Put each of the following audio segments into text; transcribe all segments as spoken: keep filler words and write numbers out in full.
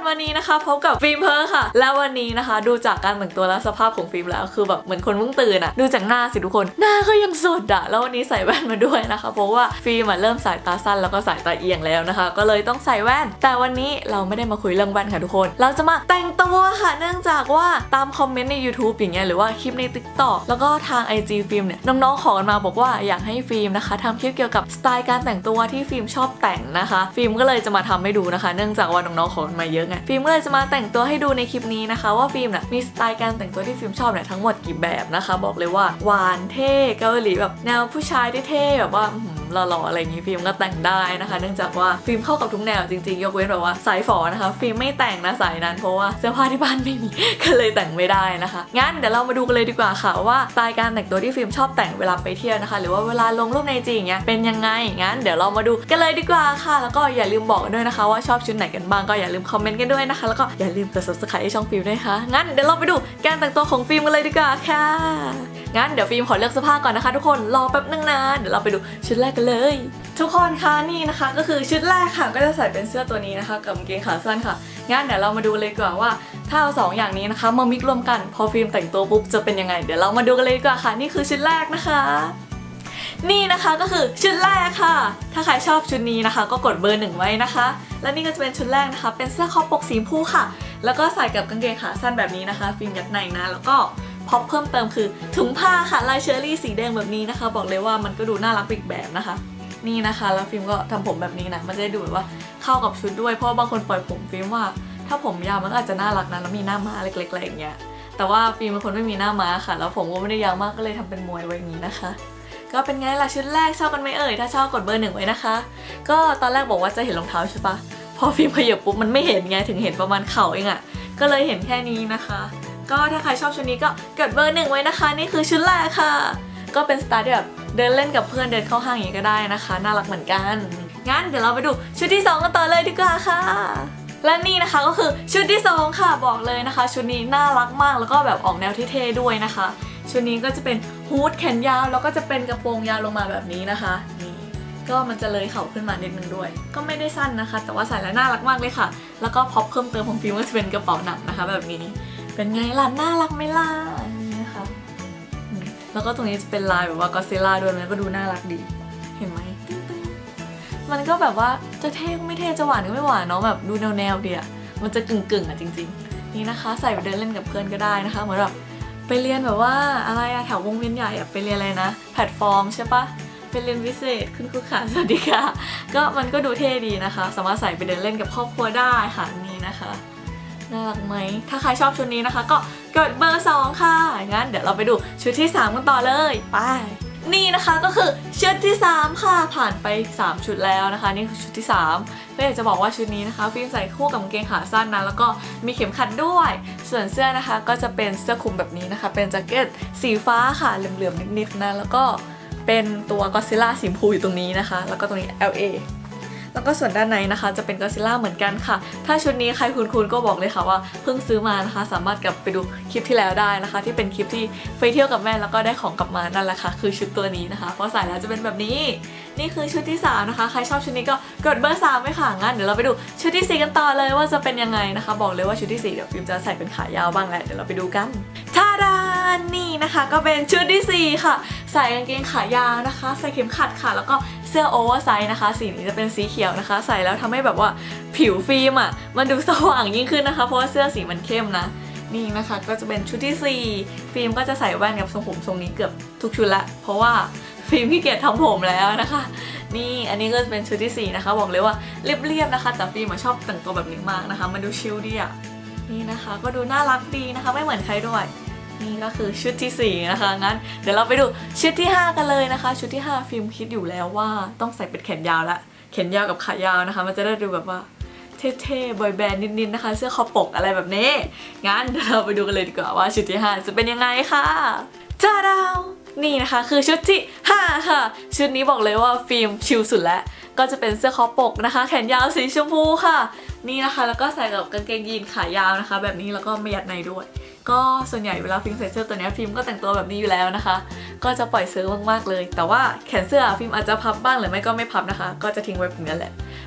วันนี้นะคะพบกับฟิล์มเพอร์ค่ะแล้ววันนี้นะคะดูจากการแต่งตัวและสภาพของฟิล์มแล้วคือแบบเหมือนคนเพิ่งตื่นอะดูจากหน้าสิทุกคนหน้าก็ยังสดอะแล้ววันนี้ใส่แว่นมาด้วยนะคะเพราะว่าฟิล์มเริ่มสายตาสั้นแล้วก็สายตาเอียงแล้วนะคะก็เลยต้องใส่แว่นแต่วันนี้เราไม่ได้มาคุยเรื่องแว่นค่ะทุกคนเราจะมาแต่งตัวค่ะเนื่องจากว่าตามคอมเมนต์ใน ยูทูบ อย่างเงี้ยหรือว่าคลิปใน ติ๊กต็อก แล้วก็ทาง ไอ จี ฟิล์มเนี่ยน้องๆขอกันมาบอกว่าอยากให้ฟิล์มนะคะทำคลิปเกี่ยวกับสไตล์การแต่งตัวที่ฟิล์มชอบแต่งนะคะฟิล์มก็เลยจะมาทำให้ดูนะคะเนื่องจากว่าน้องๆขอกันมาเยอะไงฟิล์มก็เลยจะมาแต่งตัวให้ดูในคลิปนี้นะคะว่าฟิล์มเนี่ยมีสไตล์การแต่งตัวที่ฟิล์มชอบเนี่ยทั้งหมดกี่แบบนะคะบอกเลยว่าหวานเท่เกาหลีแบบแนวผู้ชายเท่ๆแบบว่าหล่อๆอะไรอย่างนี้ฟิล์มก็แต่งได้นะคะเนื่องจากว่าฟิล์มเข้ากับทุกแนวจริงๆยกเว้นแบบว่าสายฝอนะคะฟิล์มไม่แต่งนะสายนั้นเพราะว่าเสื้อผ้าที่บ้านไม่มีก็เลยแต่งไม่ได้นะคะงั้นเดี๋ยวเรามาดูกันเลยดีกว่าค่ะว่าสไตล์การแต่งตัวที่ฟิล์มชอบแต่งเวลาไปเที่ยวนะคะหรือว่าเวลาลงรูปในจีอย่างเงี้ยเป็นยังไงงั้นเดี๋ยวเรามาดูกันเลยดีกว่าค่ะแล้วก็อย่าลืมบอกด้วยนะคะว่าชอบชุดไหนกันบ้างก็อย่าลืมคอมเมนต์กันด้วยนะคะแล้วก็อย่าลืมกด ซับสไครบ์ ให้ช่องฟิล์มด้วยค่ะงั้นเดี๋ยวเราไปดูการแต่งตัวของฟิล์มกันเลยดีกว่าค่ะงั้นเดี๋ยวฟิล์มขอเลือกเสื้อผ้าก่อนนะคะทุกคนรอแป๊บนึงนะเดี๋ยวเราไปดูชุดแรกกันเลยทุกคนคะนี่นะคะก็คือชุดแรกค่ะก็จะใส่เป็นเสื้อตัวนี้นะคะกับกางเกงขาสั้นค่ะงั้นเดี๋ยวเรามาดูเลยดีกว่าว่าถ้าเอาสองอย่างนี้นะคะมามิกรวมกันพอฟิล์มแต่งตัวปุ๊บจะเป็นยังไงเดี๋ยวเรามาดูกันเลยดีกว่าค่ะนี่คือชุดแรกนะคะนี่นะคะก็คือชุดแรกค่ะถ้าใครชอบชุดนี้นะคะก็กดเบอร์หนึ่งไว้นะคะและนี่ก็จะเป็นชุดแรกนะคะเป็นเสื้อคอปกสีชมพูค่ะแล้วก็ใส่กับกางเกงขาสั้นแบบนี้นะคะฟิล์มยัดในนะแล้วก็พอเพิ่มเติมคือถุงผ้าค่ะลายเชอร์รี่สีแดงแบบนี้นะคะบอกเลยว่ามันก็ดูน่ารักอีกแบบนะคะนี่นะคะแล้วฟิล์มก็ทำผมแบบนี้นะมันจะได้ดูแบบว่าเข้ากับชุดด้วยเพราะบางคนปล่อยผมฟิล์มว่าถ้าผมยาวมันก็อาจจะน่ารักนะแล้วมีหน้าม้าเล็กๆอะไรอย่างเงี้ยแต่ว่าฟิล์มเป็นคนไม่มีหน้าม้าค่ะแล้วผมก็ไม่ได้ยาวมากก็เลยทำเป็นมวยไว้อย่างนี้นะคะก็เป็นไงล่ะชุดแรกชอบกันไหมเอ่ยถ้าชอบกดเบอร์หนึ่งไว้นะคะก็ตอนแรกบอกว่าจะเห็นรองเท้าใช่ปะพอฟิล์มขยับปุ๊บมันไม่เห็นไงถึงเห็นประมาณเข่าเองอะก็เลยเห็นแค่นี้นะคะก็ถ้าใครชอบชุดนี้ก็กดเบอร์หนึ่งไว้นะคะนี่คือชุดแรกค่ะก็เป็นสไตล์ที่แบบเดินเล่นกับเพื่อนเดินเข้าห้างอย่างนี้ก็ได้นะคะน่ารักเหมือนกันงั้นเดี๋ยวเราไปดูชุดที่สองกันต่อเลยดีกว่าค่ะและนี่นะคะก็คือชุดที่สองค่ะบอกเลยนะคะชุดนี้น่ารักมากแล้วก็แบบออกแนวเท่ๆด้วยนะคะชุดนี้ก็จะเป็นฮู้ดแขนยาวแล้วก็จะเป็นกระโปรงยาวลงมาแบบนี้นะคะนี่ก็มันจะเลยเข่าขึ้นมานิดนึงด้วยก็ไม่ได้สั้นนะคะแต่ว่าใส่แล้วน่ารักมากเลยค่ะแล้วก็พ็อปเพิ่มเติมของฟิล์มก็จะเป็นกระเป๋าหนักนะคะแบบนี้เป็นไงล่ะน่ารักไหมล่ะนี่นะคะแล้วก็ตรงนี้จะเป็นลายแบบว่าก็อดซิลล่าด้วยมันก็ดูน่ารักดีเห็นไหมมันก็แบบว่าจะเท่ไม่เท่จะหวานก็ไม่หวานเนาะแบบดูแนวๆดีอะมันจะกึ่งๆอ่ะจริงๆนี่นะคะใส่ไปเดินเล่นกับเพื่อนก็ได้นะคะเหมือนแบบไปเรียนแบบว่าอะไรอะแถววงเวียนใหญ่อะไปเรียนอะไรนะแพลตฟอร์มใช่ปะไปเรียนพิเศษคุณครูขาสวัสดีค่ะก็มันก็ดูเท่ดีนะคะสามารถใส่ไปเดินเล่นกับครอบครัวได้ค่ะนี่นะคะน่ารักไหมถ้าใครชอบชุดนี้นะคะก็กดเบอร์สองค่ะงั้นเดี๋ยวเราไปดูชุดที่สามกันต่อเลยไปนี่นะคะก็คือชุดที่สามค่ะผ่านไปสามชุดแล้วนะคะนี่คือชุดที่สามก็อยากจะบอกว่าชุดนี้นะคะฟิล์มใส่คู่กับกางเกงขาสั้นนะแล้วก็มีเข็มขัดด้วยส่วนเสื้อนะคะก็จะเป็นเสื้อคลุมแบบนี้นะคะเป็นแจ็คเก็ตสีฟ้าค่ะเหลื่อมๆนิดๆนะแล้วก็เป็นตัวก็อดซิลล่าสีชมพูอยู่ตรงนี้นะคะแล้วก็ตรงนี้ แอล เอ แล้วก็ส่วนด้านในนะคะจะเป็นก็อดซิลล่าเหมือนกันค่ะถ้าชุดนี้ใครคุ้นๆก็บอกเลยค่ะว่าเพิ่งซื้อมานะคะสามารถกลับไปดูคลิปที่แล้วได้นะคะที่เป็นคลิปที่ไปเที่ยวกับแม่แล้วก็ได้ของกลับมานั่นแหละค่ะคือชุดตัวนี้นะคะพอใส่แล้วจะเป็นแบบนี้นี่คือชุดที่สามนะคะใครชอบชุดนี้ก็กดเบอร์สามไว้ค่ะงั้นเดี๋ยวเราไปดูชุดที่สี่กันต่อเลยว่าจะเป็นยังไงนะคะบอกเลยว่าชุดที่สี่เดี๋ยวฟิล์มจะใส่เป็นขายาวบ้างแหละเดี๋ยวเราไปดูกันท่าดานนี่นะคะก็เป็นชุดที่สี่ค่ะใส่กางเกงขายาวนะคะใส่เข็มขัดค่ะแล้วก็เสื้อโอเวอร์ไซส์นะคะสีนี้จะเป็นสีเขียวนะคะใส่แล้วทำให้แบบว่าผิวฟิล์มอ่ะมันดูสว่างยิ่งขึ้นนะคะเพราะว่าเสื้อสีมันเข้มนะนี่นะคะก็จะเป็นชุดที่สี่ฟิล์มก็จะใส่แว่นกับทรงผมทรงนี้เกือบทุกชุดละเพราะว่าฟิล์มขี้เกียจทำผมแล้วนะคะนี่อันนี้ก็จะเป็นชุดที่สี่นะคะบอกเลยว่าเรียบๆนะคะแต่ฟิล์มชอบแต่งตัวแบบนี้มากนะคะมันดูชิลดีอ่ะนี่นะคะก็ดูน่ารักดีนะคะไม่เหมือนใครด้วยนี่ก็คือชุดที่สี่นะคะงั้นเดี๋ยวเราไปดูชุดที่ห้ากันเลยนะคะชุดที่ห้าฟิล์มคิดอยู่แล้วว่าต้องใส่เป็นแขนยาวละแขนยาวกับขายาวนะคะมันจะได้ดูแบบว่าเท่ๆบอยแบนด์นิดๆนะคะเสื้อคอปกอะไรแบบนี้งั้นเดี๋ยวเราไปดูกันเลยดีกว่าว่าชุดที่ห้าจะเป็นยังไงค่ะจ้าดาวนี่นะคะคือชุดที่ห้าค่ะชุดนี้บอกเลยว่าฟิล์มชิลสุดแล้วก็จะเป็นเสื้อคอปกนะคะแขนยาวสีชมพูค่ะนี่นะคะแล้วก็ใส่กับกางเกงยีนขายาวนะคะแบบนี้แล้วก็ไม่ยัดในด้วยก็ส่วนใหญ่เวลาฟิล์มใส่เสื้อตัวนี้ฟิล์มก็แต่งตัวแบบนี้อยู่แล้วนะคะก็จะปล่อยเสื้อมากๆเลยแต่ว่าแขนเสื้อฟิล์มอาจจะพับบ้างหรือไม่ก็ไม่พับนะคะก็จะทิ้งไว้แบบนี้แหละ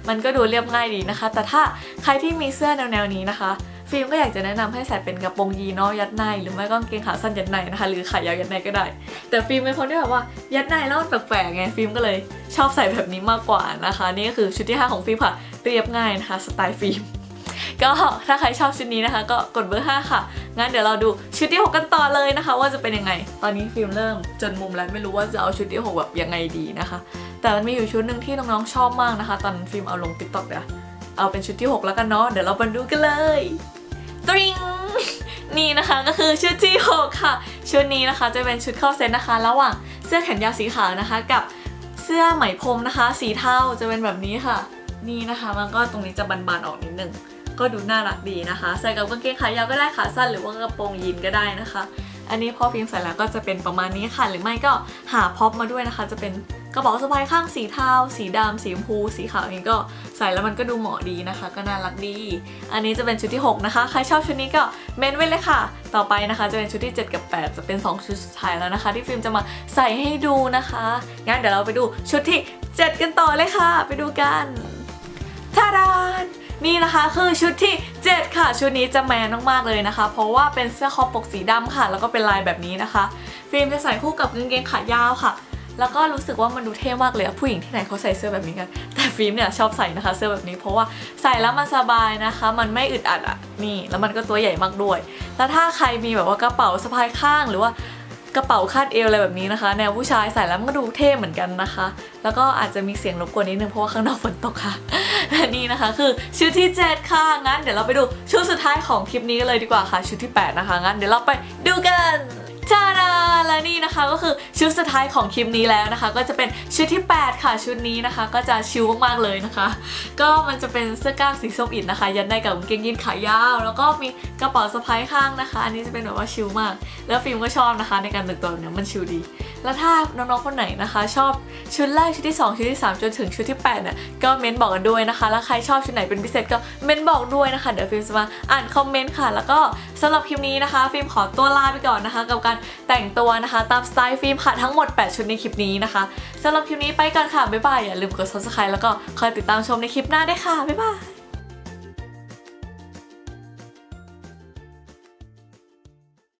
มันก็ดูเรียบง่ายดีนะคะแต่ถ้าใครที่มีเสื้อแนวๆนี้นะคะฟิล์มก็อยากจะแนะนำให้ใส่เป็นกระโปรงยีนเนาะยัดในหรือไม่ก็กางเกงขาสั้นยัดในนะคะหรือขายาวยัดในก็ได้แต่ฟิล์มเป็นคนที่แบบว่ายัดในแล้วมันแปลกๆไงฟิล์มก็เลยชอบใส่แบบนี้มากกว่านะคะนี่ก็คือชุดที่ห้าของฟิล์มค่ะเรียบง่ายนะคะสไตล์ฟิล์มก็ถ้าใครชอบชุดนี้นะคะก็กดเบอร์ห้าค่ะงั้นเดี๋ยวเราดูชุดที่หกกันต่อเลยนะคะว่าจะเป็นยังไงตอนนี้ฟิล์มเริ่มจนมุมแล้วไม่รู้ว่าจะเอาชุดที่หกแบบยังไงดีนะคะแต่มันมีอยู่ชุดหนึ่งที่น้องๆชอบมากนะคะตอนฟิล์มเอาลง ติ๊กต็อก เดี๋ยวเอาเป็นชุดที่หกแล้วกันเนาะเดี๋ยวเราไปดูกันเลยตริงนี่นะคะก็คือชุดที่หกค่ะชุดนี้นะคะจะเป็นชุดเข้าเซตนะคะระหว่างเสื้อแขนยาวสีขาวนะคะกับเสื้อไหมพรมนะคะสีเทาจะเป็นแบบนี้ค่ะนี่นะคะมันก็ตรงนี้จะบานๆออกนิดนึงก็ดูน่ารักดีนะคะใส่กับกางเกงขายาวก็ได้ขาสั้นหรือว่ากระโปรงยีนก็ได้นะคะอันนี้พอฟิล์มใส่แล้วก็จะเป็นประมาณนี้ค่ะหรือไม่ก็หาพ็อปมาด้วยนะคะจะเป็นกระเป๋าสะพายข้างสีเทาสีดำสีชมพูสีขาวนี้ก็ใส่แล้วมันก็ดูเหมาะดีนะคะก็น่ารักดีอันนี้จะเป็นชุดที่หกนะคะใครชอบชุดนี้ก็เมนไว้เลยค่ะต่อไปนะคะจะเป็นชุดที่เจ็ดกับแปดจะเป็นสองชุดสุดท้ายแล้วนะคะที่ฟิล์มจะมาใส่ให้ดูนะคะงั้นเดี๋ยวเราไปดูชุดที่เจ็ดกันต่อเลยค่ะไปดูกันทาดานนี่นะคะคือชุดที่เจ็ดค่ะชุดนี้จะแมนมากๆเลยนะคะเพราะว่าเป็นเสื้อคอปกสีดำค่ะแล้วก็เป็นลายแบบนี้นะคะฟิล์มจะใส่คู่กับกางเกงขายาวค่ะแล้วก็รู้สึกว่ามันดูเท่มากเลยผู้หญิงที่ไหนเขาใส่เสื้อแบบนี้กันแต่ฟิล์มเนี่ยชอบใส่นะคะเสื้อแบบนี้เพราะว่าใส่แล้วมันสบายนะคะมันไม่อึดอัดอ่ะนี่แล้วมันก็ตัวใหญ่มากด้วยแล้วถ้าใครมีแบบว่ากระเป๋าสะพายข้างหรือว่ากระเป๋าคาดเอวอะไรแบบนี้นะคะแนวผู้ชายใส่แล้วมันก็ดูเท่เหมือนกันนะคะแล้วก็อาจจะมีเสียงรบกวนนิดนึงเพราะว่าข้างนอกฝนตกค่ะและนี่นะคะคือชุดที่เจ็ดค่ะงั้นเดี๋ยวเราไปดูชุดสุดท้ายของคลิปนี้กันเลยดีกว่าค่ะชุดที่แปดนะคะงั้นเดี๋ยวเราไปดูกันจ้าดาและนี่นะคะก็คือชุดสุดท้ายของคลิปนี้แล้วนะคะก็จะเป็นชุดที่แปดค่ะชุดนี้นะคะก็จะชิลมากๆเลยนะคะก็มันจะเป็นเสื้อกล้ามสีส้มอิฐนะคะยัดได้กับกางเกงยีนขายาวแล้วก็มีกระเป๋าสะพายข้างนะคะอันนี้จะเป็นแบบว่าชิลมากแล้วฟิล์มก็ชอบนะคะในการแต่งตัวเนี่ยมันชิลดีแล้วถ้าน้องๆคนไหนนะคะชอบชุดแรกชุดที่สองชุดที่สามจนถึงชุดที่แปดเนี่ยก็เม้นบอกกันด้วยนะคะแล้วใครชอบชุดไหนเป็นพิเศษก็เม้นบอกด้วยนะคะเดี๋ยวฟิล์มจะมาอ่านคอมเมนต์ค่ะแล้วก็สำหรับคลิปนี้นะคะฟิล์มขอตัวลาไปก่อนนะคะกับการแต่งตัวนะคะตามสไตล์ฟิล์มค่ะทั้งหมดแปดชุดในคลิปนี้นะคะสำหรับคลิปนี้ไปกันค่ะบ๊ายบายอย่าลืมกด ซับสไครบ์ แล้วก็คอยติดตามชมในคลิปหน้าด้วยค่ะบ๊ายบาย